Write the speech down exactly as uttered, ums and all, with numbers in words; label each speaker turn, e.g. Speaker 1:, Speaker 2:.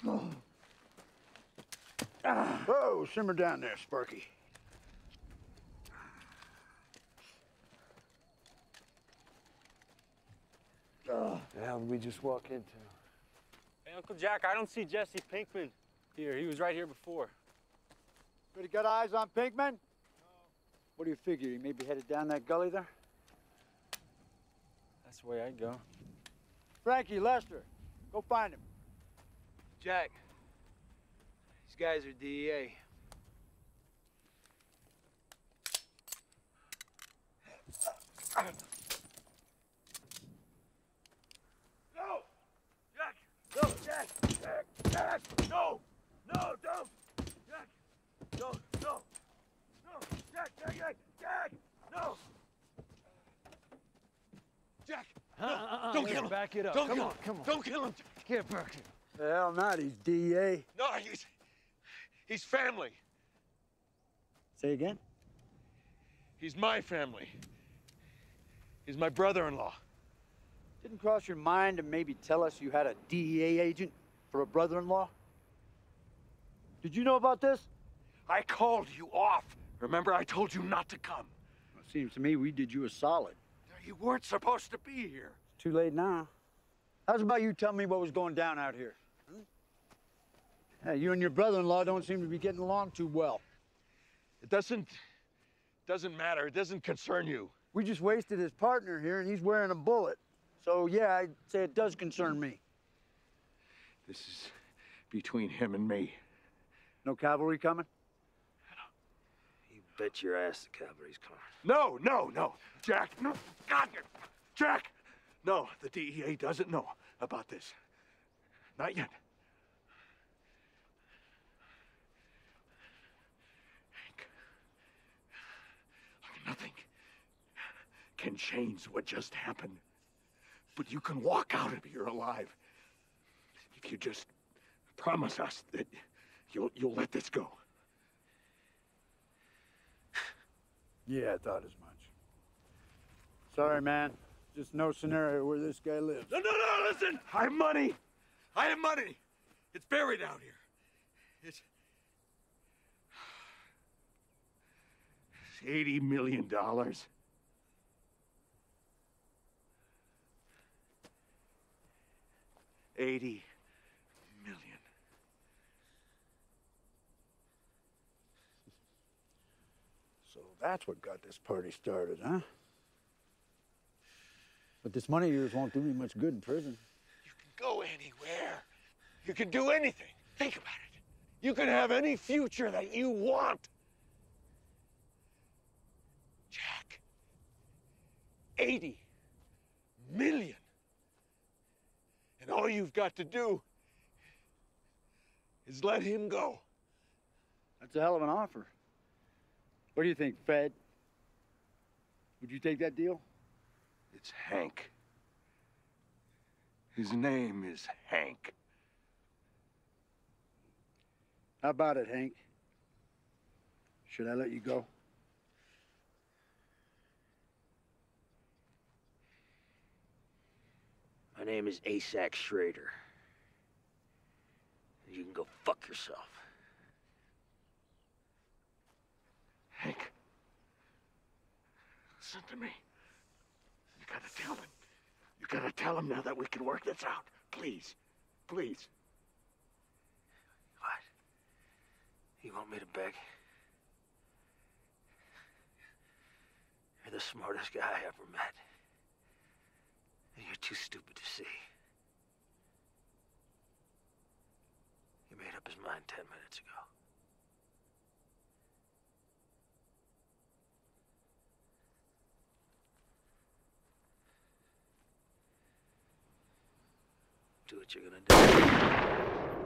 Speaker 1: Whoa, simmer down there, Sparky.
Speaker 2: Oh. The hell did we just walk into?
Speaker 3: Hey, Uncle Jack, I don't see Jesse Pinkman here. He was right here before.
Speaker 1: Pretty got eyes on Pinkman? No. What do you figure? He may be headed down that gully there?
Speaker 3: That's the way I'd go.
Speaker 1: Frankie, Lester, go find him.
Speaker 4: Jack, these guys are D E A.
Speaker 5: No! Jack! No, Jack! Jack! Jack! No! No, don't! Jack! No, no! No! Jack! Jack! Jack! Jack! No! Jack!
Speaker 2: Uh,
Speaker 5: No!
Speaker 2: uh, uh,
Speaker 5: Don't kill him!
Speaker 2: Back it up.
Speaker 5: Don't
Speaker 2: come
Speaker 5: kill
Speaker 2: on,
Speaker 5: him!
Speaker 2: come on.
Speaker 5: Don't kill him!
Speaker 2: Get back here.
Speaker 1: The hell not, he's D E A.
Speaker 5: No, he's... He's family.
Speaker 1: Say again?
Speaker 5: He's my family. He's my brother-in-law.
Speaker 1: Didn't cross your mind to maybe tell us you had a D E A agent for a brother-in-law? Did you know about this?
Speaker 5: I called you off. Remember, I told you not to come.
Speaker 1: Well, it seems to me we did you a solid.
Speaker 5: You weren't supposed to be here.
Speaker 1: It's too late now. How's about you tell me what was going down out here? Hmm? Hey, you and your brother-in-law don't seem to be getting along too well.
Speaker 5: It doesn't... doesn't matter. It doesn't concern you.
Speaker 1: We just wasted his partner here, and he's wearing a bullet. So, yeah, I'd say it does concern me.
Speaker 5: This is between him and me.
Speaker 1: No cavalry coming?
Speaker 4: You bet your ass the cavalry's coming.
Speaker 5: No, no, no. Jack, no. God, Jack! No, the D E A doesn't know about this. Not yet. Hank, nothing can change what just happened. But you can walk out of here alive. If you just promise us that you'll, you'll let this go.
Speaker 1: Yeah, I thought as much. Sorry, man. Just no scenario where this guy lives.
Speaker 5: No, no, no, listen! I have money! I have money! It's buried out here. It's... It's eighty million dollars. Eighty million.
Speaker 1: So that's what got this party started, huh? But this money of yours won't do me much good in prison.
Speaker 5: You can go anywhere. You can do anything. Think about it. You can have any future that you want. Jack, eighty million. And all you've got to do is let him go.
Speaker 1: That's a hell of an offer. What do you think, Fed? Would you take that deal?
Speaker 5: It's Hank. His name is Hank.
Speaker 1: How about it, Hank? Should I let you go?
Speaker 4: My name is Asac Schrader. You can go fuck yourself.
Speaker 5: Hank, listen to me. You gotta tell him. You gotta tell him now that we can work this out. Please. Please.
Speaker 4: What? You want me to beg? You're the smartest guy I ever met. And you're too stupid to see. He made up his mind ten minutes ago. Do what you're gonna do.